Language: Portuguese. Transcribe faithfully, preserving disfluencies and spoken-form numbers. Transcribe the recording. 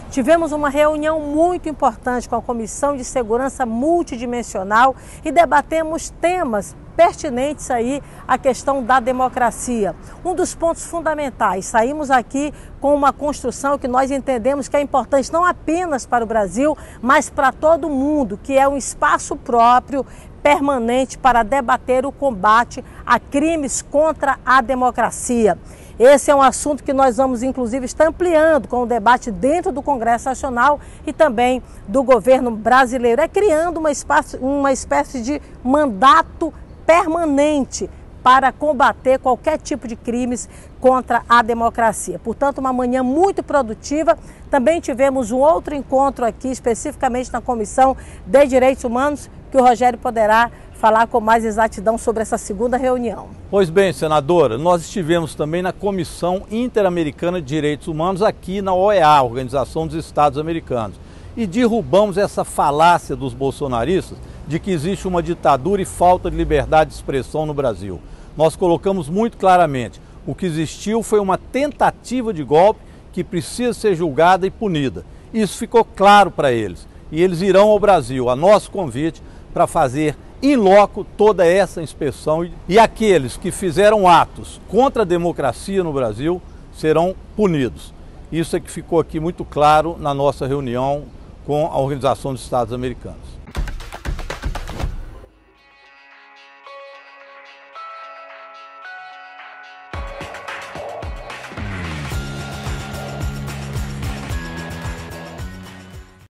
Tivemos uma reunião muito importante com a Comissão de Segurança Multidimensional e debatemos temas pertinentes aí à questão da democracia. Um dos pontos fundamentais, saímos aqui com uma construção que nós entendemos que é importante não apenas para o Brasil, mas para todo mundo, que é um espaço próprio, permanente para debater o combate a crimes contra a democracia. Esse é um assunto que nós vamos, inclusive, estar ampliando com o debate dentro do Congresso Nacional e também do governo brasileiro. É criando uma espécie, uma espécie de mandato permanente para combater qualquer tipo de crimes contra a democracia. Portanto, uma manhã muito produtiva. Também tivemos um outro encontro aqui, especificamente na Comissão de Direitos Humanos, que o Rogério poderá falar com mais exatidão sobre essa segunda reunião. Pois bem, senadora, nós estivemos também na Comissão Interamericana de Direitos Humanos aqui na O E A, Organização dos Estados Americanos, e derrubamos essa falácia dos bolsonaristas de que existe uma ditadura e falta de liberdade de expressão no Brasil. Nós colocamos muito claramente, o que existiu foi uma tentativa de golpe que precisa ser julgada e punida. Isso ficou claro para eles e eles irão ao Brasil, a nosso convite, para fazer in loco toda essa inspeção, e aqueles que fizeram atos contra a democracia no Brasil serão punidos. Isso é que ficou aqui muito claro na nossa reunião com a Organização dos Estados Americanos.